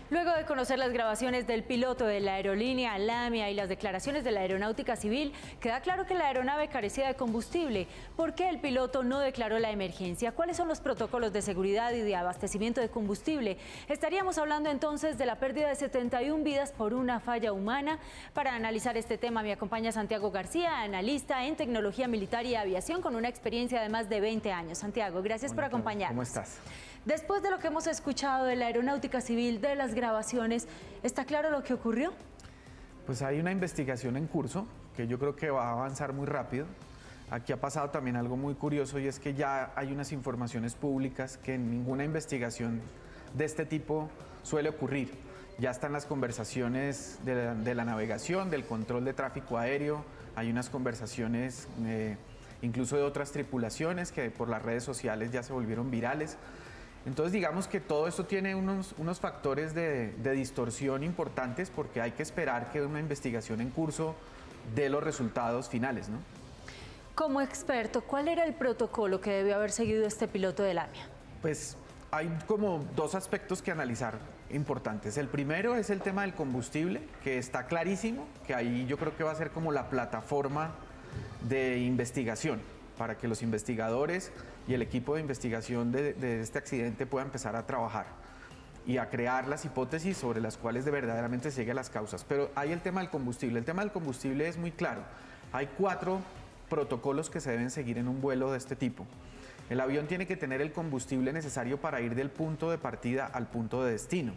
Luego de conocer las grabaciones del piloto de la aerolínea Lamia y las declaraciones de la Aeronáutica Civil, queda claro que la aeronave carecía de combustible. ¿Por qué el piloto no declaró la emergencia? ¿Cuáles son los protocolos de seguridad y de abastecimiento de combustible? Estaríamos hablando entonces de la pérdida de 71 vidas por una falla humana. Para analizar este tema me acompaña Santiago García, analista en tecnología militar y aviación con una experiencia de más de 20 años. Santiago, gracias por acompañarnos. ¿Cómo estás? Después de lo que hemos escuchado de la Aeronáutica Civil, de las grabaciones, ¿está claro lo que ocurrió? Pues hay una investigación en curso que yo creo que va a avanzar muy rápido. Aquí ha pasado también algo muy curioso y es que ya hay unas informaciones públicas que en ninguna investigación de este tipo suele ocurrir. Ya están las conversaciones de la navegación, del control de tráfico aéreo, hay unas conversaciones incluso de otras tripulaciones que por las redes sociales ya se volvieron virales. Entonces digamos que todo esto tiene unos factores de distorsión importantes porque hay que esperar que una investigación en curso dé los resultados finales, ¿no? Como experto, ¿cuál era el protocolo que debió haber seguido este piloto de Lamia? Pues hay como dos aspectos que analizar importantes. El primero es el tema del combustible, que está clarísimo, que ahí yo creo que va a ser como la plataforma de investigación para que los investigadores y el equipo de investigación de este accidente pueda empezar a trabajar y a crear las hipótesis sobre las cuales verdaderamente se lleguen las causas. Pero hay el tema del combustible. El tema del combustible es muy claro. Hay 4 protocolos que se deben seguir en un vuelo de este tipo. El avión tiene que tener el combustible necesario para ir del punto de partida al punto de destino.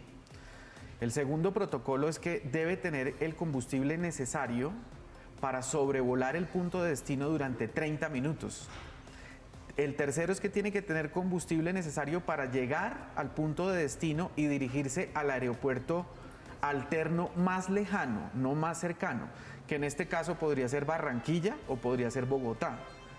El segundo protocolo es que debe tener el combustible necesario para sobrevolar el punto de destino durante 30 minutos. El tercero es que tiene que tener combustible necesario para llegar al punto de destino y dirigirse al aeropuerto alterno más lejano, no más cercano, que en este caso podría ser Barranquilla o podría ser Bogotá.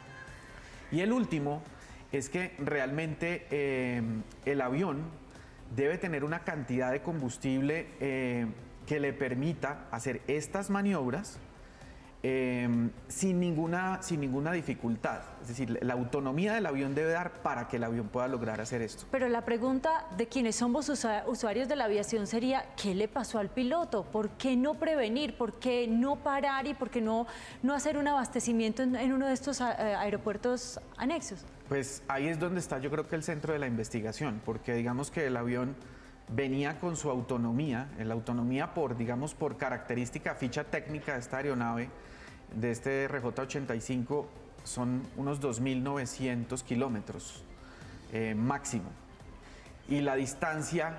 Y el último es que realmente el avión debe tener una cantidad de combustible que le permita hacer estas maniobras sin ninguna dificultad. Es decir, la autonomía del avión debe dar para que el avión pueda lograr hacer esto. Pero la pregunta de quienes somos usuarios de la aviación sería, ¿qué le pasó al piloto? ¿Por qué no prevenir? ¿Por qué no parar? ¿Y por qué no hacer un abastecimiento en uno de estos aeropuertos anexos? Pues ahí es donde está yo creo que el centro de la investigación, porque digamos que el avión venía con su autonomía, la autonomía por característica, ficha técnica de esta aeronave, de este RJ-85, son unos 2.900 kilómetros máximo. Y la distancia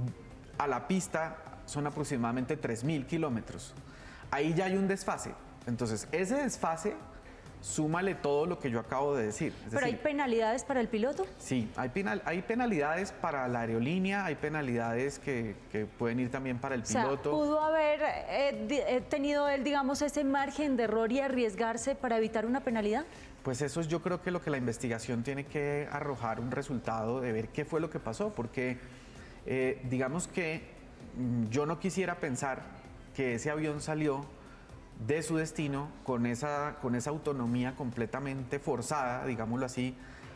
a la pista son aproximadamente 3.000 kilómetros. Ahí ya hay un desfase. Entonces, ese desfase, súmale todo lo que yo acabo de decir. ¿Pero hay penalidades para el piloto? Sí, hay penalidades para la aerolínea, hay penalidades que pueden ir también para el piloto. O sea, ¿pudo haber tenido él, digamos, ese margen de error y arriesgarse para evitar una penalidad? Pues eso es yo creo que lo que la investigación tiene que arrojar un resultado de ver qué fue lo que pasó, porque digamos que yo no quisiera pensar que ese avión salió de su destino con esa autonomía completamente forzada, digámoslo así,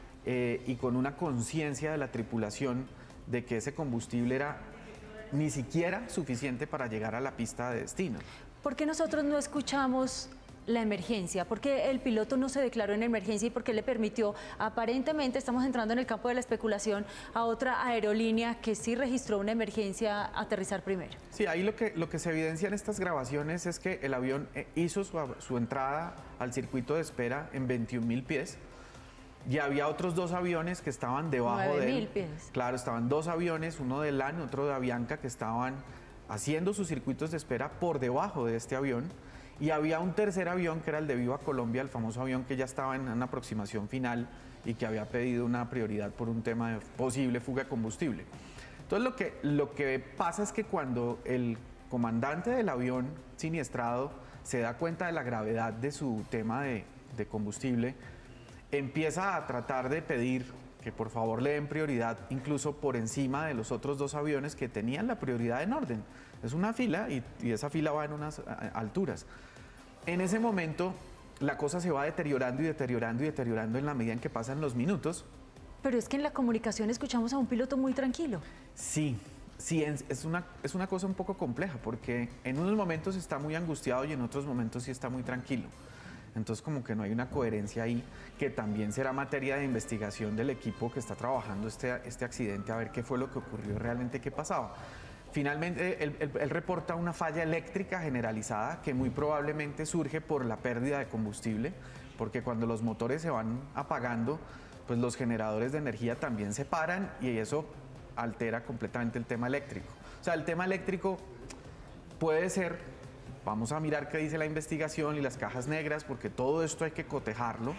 y con una conciencia de la tripulación de que ese combustible era ni siquiera suficiente para llegar a la pista de destino. ¿Por qué nosotros no escuchamos la emergencia? ¿Por qué el piloto no se declaró en emergencia y por qué le permitió, aparentemente estamos entrando en el campo de la especulación, a otra aerolínea que sí registró una emergencia aterrizar primero? Sí, ahí lo que se evidencia en estas grabaciones es que el avión hizo su entrada al circuito de espera en 21.000 pies y había otros 2 aviones que estaban debajo de él. 9.000 pies. Claro, estaban 2 aviones, uno de LAN, otro de Avianca, que estaban haciendo sus circuitos de espera por debajo de este avión. Y había un tercer avión que era el de Viva Colombia, el famoso avión que ya estaba en una aproximación final y que había pedido una prioridad por un tema de posible fuga de combustible. Entonces lo que pasa es que cuando el comandante del avión siniestrado se da cuenta de la gravedad de su tema de combustible, empieza a tratar de pedir que por favor le den prioridad incluso por encima de los otros 2 aviones que tenían la prioridad en orden. Es una fila y esa fila va en unas alturas. En ese momento la cosa se va deteriorando y deteriorando y deteriorando en la medida en que pasan los minutos. Pero es que en la comunicación escuchamos a un piloto muy tranquilo. Sí, sí, es una cosa un poco compleja, porque en unos momentos está muy angustiado y en otros momentos sí está muy tranquilo. Entonces como que no hay una coherencia ahí, que también será materia de investigación del equipo que está trabajando este accidente, a ver qué fue lo que ocurrió realmente, qué pasaba. Finalmente, él reporta una falla eléctrica generalizada que muy probablemente surge por la pérdida de combustible, porque cuando los motores se van apagando, pues los generadores de energía también se paran y eso altera completamente el tema eléctrico. O sea, el tema eléctrico puede ser, vamos a mirar qué dice la investigación y las cajas negras, porque todo esto hay que cotejarlo,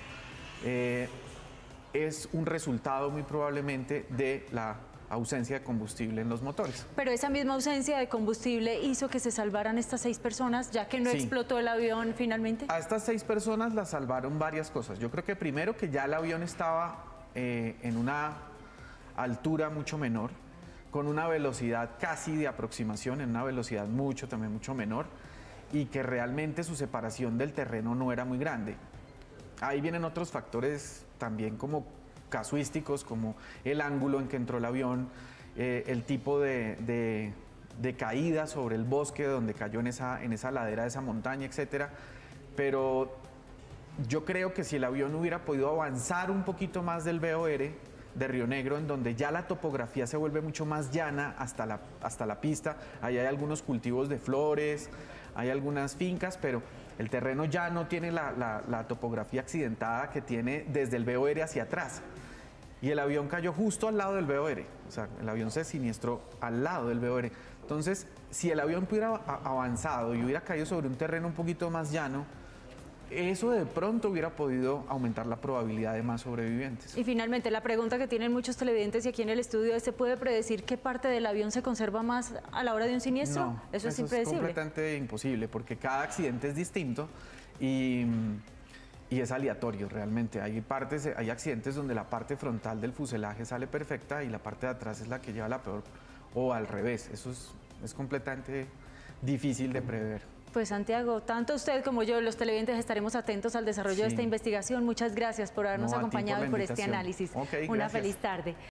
es un resultado muy probablemente de la ausencia de combustible en los motores. Pero esa misma ausencia de combustible hizo que se salvaran estas 6 personas, ya que no Sí. explotó el avión finalmente. A estas 6 personas las salvaron varias cosas. Yo creo que primero que ya el avión estaba en una altura mucho menor, con una velocidad casi de aproximación, en una velocidad mucho menor, y que realmente su separación del terreno no era muy grande. Ahí vienen otros factores también como casuísticos, como el ángulo en que entró el avión, el tipo de caída sobre el bosque donde cayó en esa ladera de esa montaña, etcétera. Pero yo creo que si el avión hubiera podido avanzar un poquito más del BOR de Río Negro, en donde ya la topografía se vuelve mucho más llana hasta la pista, ahí hay algunos cultivos de flores, hay algunas fincas, pero el terreno ya no tiene la topografía accidentada que tiene desde el BOR hacia atrás. Y el avión cayó justo al lado del BOR, o sea, el avión se siniestró al lado del BOR. Entonces, si el avión hubiera avanzado y hubiera caído sobre un terreno un poquito más llano, eso de pronto hubiera podido aumentar la probabilidad de más sobrevivientes. Y finalmente, la pregunta que tienen muchos televidentes y aquí en el estudio es, ¿se puede predecir qué parte del avión se conserva más a la hora de un siniestro? No, eso es es impredecible. completamente imposible, porque cada accidente es distinto y es aleatorio realmente. Hay accidentes donde la parte frontal del fuselaje sale perfecta y la parte de atrás es la que lleva la peor, o al revés. Eso es completamente difícil de prever. Pues Santiago, tanto usted como yo, los televidentes, estaremos atentos al desarrollo de esta investigación. Muchas gracias por habernos acompañado y por este análisis. Okay, Una gracias. feliz tarde.